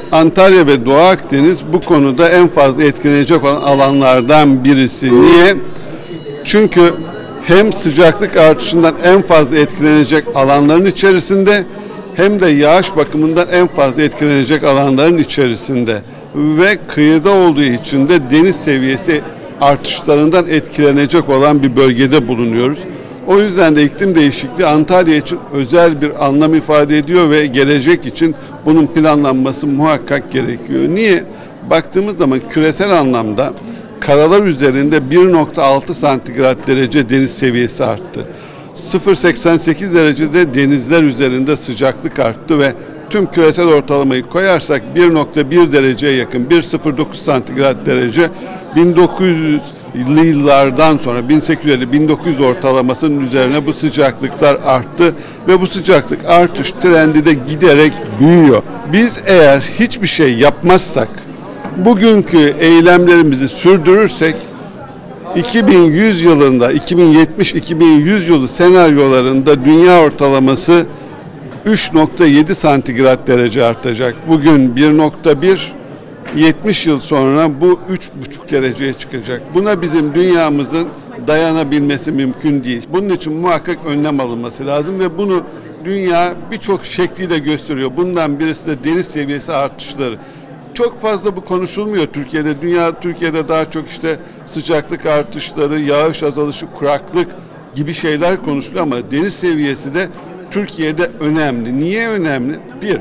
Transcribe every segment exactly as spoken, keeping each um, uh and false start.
Antalya ve Doğu Akdeniz bu konuda en fazla etkilenecek olan alanlardan birisi. Niye? Çünkü hem sıcaklık artışından en fazla etkilenecek alanların içerisinde hem de yağış bakımından en fazla etkilenecek alanların içerisinde ve kıyıda olduğu için de deniz seviyesi artışlarından etkilenecek olan bir bölgede bulunuyoruz. O yüzden de iklim değişikliği Antalya için özel bir anlam ifade ediyor ve gelecek için bunun planlanması muhakkak gerekiyor. Niye? Baktığımız zaman küresel anlamda karalar üzerinde bir nokta altı santigrat derece deniz seviyesi arttı. sıfır virgül seksen sekiz derecede denizler üzerinde sıcaklık arttı ve tüm küresel ortalamayı koyarsak bir nokta bir dereceye yakın bir virgül sıfır dokuz santigrat derece bin dokuz yüzlü yıllardan sonra bin sekiz yüz elli bin dokuz yüz ortalamasının üzerine bu sıcaklıklar arttı ve bu sıcaklık artış trendi de giderek büyüyor. Biz eğer hiçbir şey yapmazsak, bugünkü eylemlerimizi sürdürürsek iki bin yüz yılında, iki bin yetmiş iki bin yüz yılı senaryolarında dünya ortalaması üç nokta yedi santigrat derece artacak. Bugün bir nokta bir, yetmiş yıl sonra bu üç buçuk dereceye çıkacak. Buna bizim dünyamızın dayanabilmesi mümkün değil. Bunun için muhakkak önlem alınması lazım ve bunu dünya birçok şekliyle gösteriyor. Bundan birisi de deniz seviyesi artışları. Çok fazla bu konuşulmuyor Türkiye'de. Dünya Türkiye'de daha çok işte sıcaklık artışları, yağış azalışı, kuraklık gibi şeyler konuşuluyor ama deniz seviyesi de Türkiye'de önemli. Niye önemli? Bir,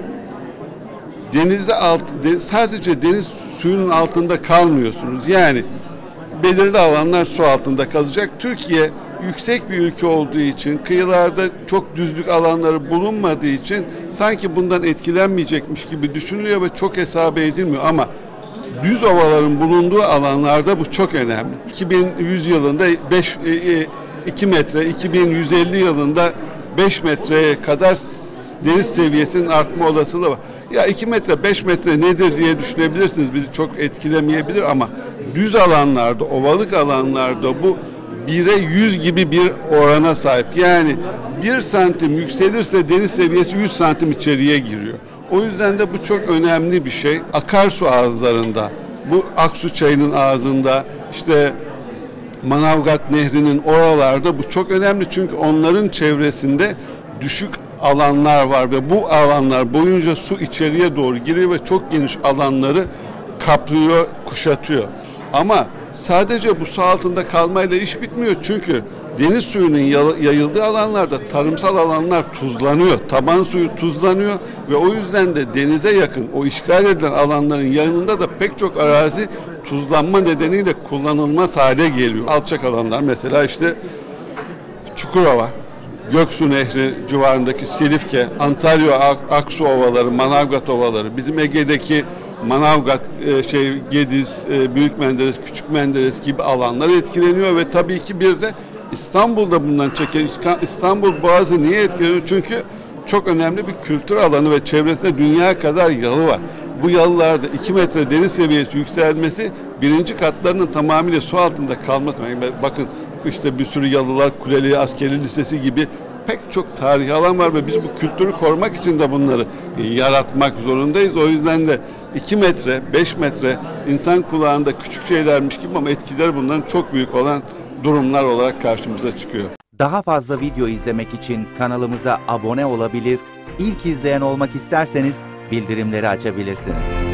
denize alt, sadece deniz suyunun altında kalmıyorsunuz. Yani belirli alanlar su altında kalacak. Türkiye yüksek bir ülke olduğu için, kıyılarda çok düzlük alanları bulunmadığı için sanki bundan etkilenmeyecekmiş gibi düşünülüyor ve çok hesaba edilmiyor ama düz ovaların bulunduğu alanlarda bu çok önemli. iki bin yüz yılında beş, iki metre, iki bin yüz elli yılında beş metreye kadar deniz seviyesinin artma olasılığı var. Ya iki metre, beş metre nedir diye düşünebilirsiniz. Bizi çok etkilemeyebilir ama düz alanlarda, ovalık alanlarda bu bire yüz gibi bir orana sahip. Yani bir santim yükselirse deniz seviyesi yüz santim içeriye giriyor. O yüzden de bu çok önemli bir şey. Akarsu ağızlarında, bu Aksu Çayı'nın ağzında, işte Manavgat Nehri'nin oralarda bu çok önemli. Çünkü onların çevresinde düşük alanlar var ve bu alanlar boyunca su içeriye doğru giriyor ve çok geniş alanları kaplıyor, kuşatıyor. Ama sadece bu su altında kalmayla iş bitmiyor. Çünkü deniz suyunun yayıldığı alanlarda tarımsal alanlar tuzlanıyor. Taban suyu tuzlanıyor ve o yüzden de denize yakın o işgal edilen alanların yanında da pek çok arazi tuzlanma nedeniyle kullanılmaz hale geliyor. Alçak alanlar mesela işte Çukurova, Göksu Nehri civarındaki Silifke, Antalya Aksu ovaları, Manavgat ovaları, bizim Ege'deki Manavgat, şey Gediz, Büyük Menderes, Küçük Menderes gibi alanlar etkileniyor ve tabii ki bir de İstanbul'da bundan çeken İstanbul Boğazı niye etkileniyor? Çünkü çok önemli bir kültür alanı ve çevresinde dünya kadar yalı var. Bu yalılarda iki metre deniz seviyesi yükselmesi birinci katlarının tamamıyla su altında kalması. Bakın işte bir sürü yalılar, Kuleli Askeri Lisesi gibi pek çok tarihi alan var ve biz bu kültürü korumak için de bunları yaratmak zorundayız. O yüzden de iki metre, beş metre insan kulağında küçük şeylermiş gibi ama etkileri bundan çok büyük olan durumlar olarak karşımıza çıkıyor. Daha fazla video izlemek için kanalımıza abone olabilir, ilk izleyen olmak isterseniz bildirimleri açabilirsiniz.